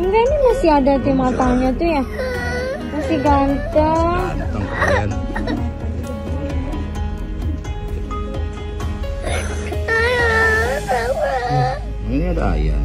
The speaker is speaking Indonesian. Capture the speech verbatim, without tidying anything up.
Enggak, ini masih ada tuh matanya tuh ya. Masih ganteng. Ganteng keren. Ini ada ayam.